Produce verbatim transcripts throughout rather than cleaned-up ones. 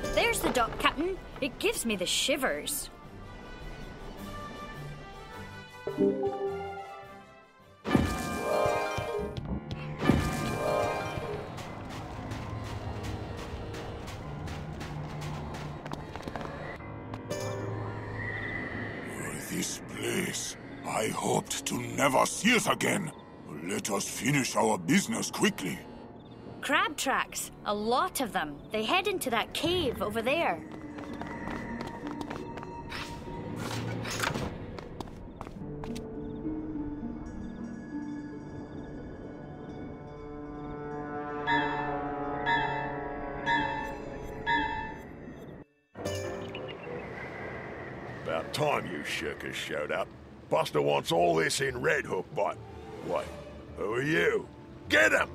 There's the dock, Captain. It gives me the shivers. This place. I hoped to never see it again. Let us finish our business quickly. Crab tracks. A lot of them. They head into that cave over there. About time you shirkers showed up. Buster wants all this in Red Hook, but... Wait, who are you? Get him!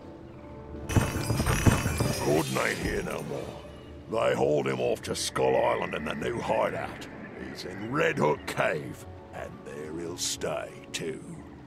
Gordon ain't here no more. They hauled him off to Skull Island in the new hideout. He's in Red Hook Cave, and there he'll stay, too.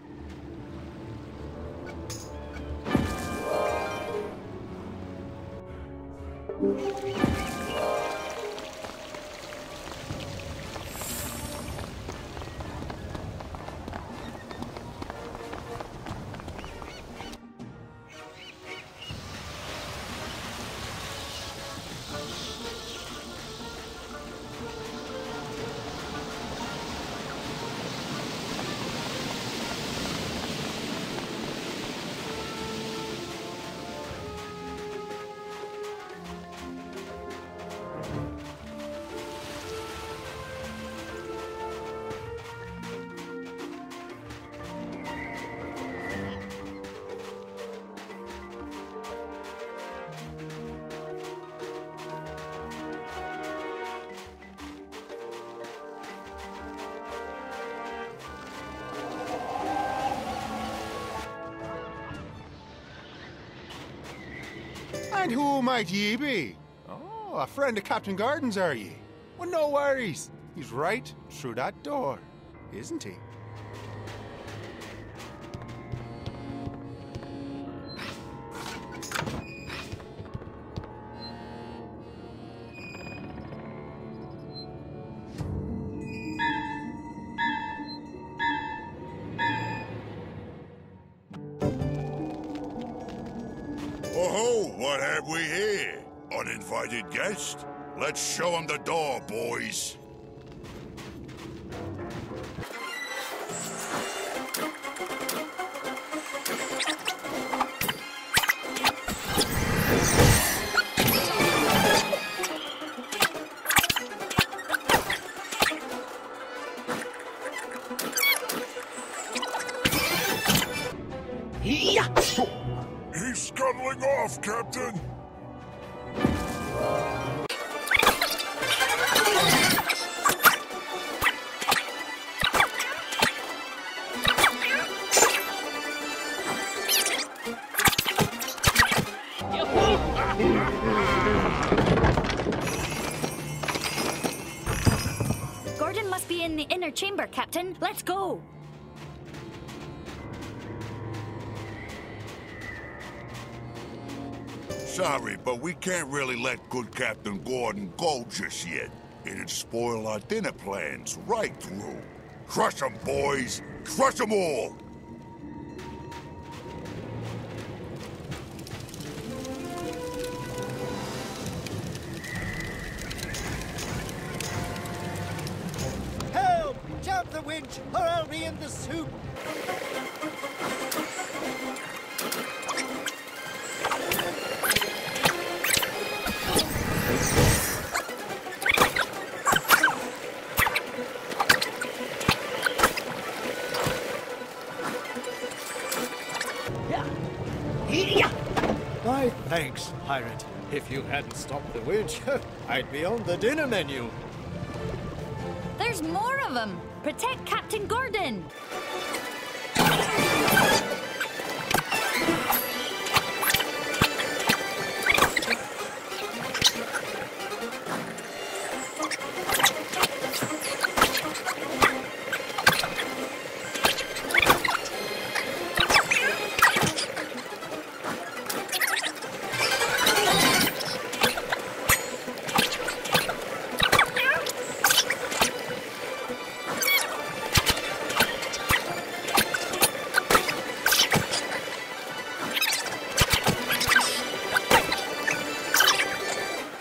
And who might ye be? Oh, a friend of Captain Gordon's, are ye? Well, no worries. He's right through that door, isn't he? Oh, what have we here? Uninvited guest? Let's show him the door, boys. He's scuttling off, Captain. Gordon must be in the inner chamber, Captain. Let's go. Sorry, but we can't really let good Captain Gordon go just yet. It'd spoil our dinner plans right through. Crush 'em, boys! Crush 'em all! Help! Jump the winch, or I'll be in the soup! My thanks, pirate. If you hadn't stopped the winch, I'd be on the dinner menu. There's more of them. Protect Captain Gordon.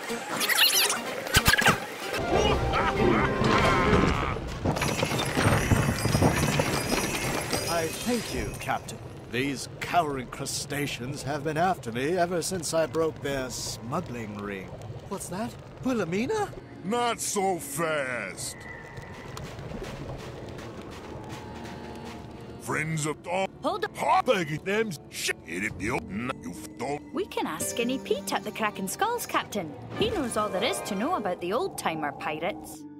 I thank you, Captain. These cowering crustaceans have been after me ever since I broke their smuggling ring. What's that? Wilhelmina? Not so fast. Friends of all Hold up. begging them shit it you you don't We can ask Skinny Pete at the Kraken Skulls, Captain. He knows all there is to know about the old-timer pirates.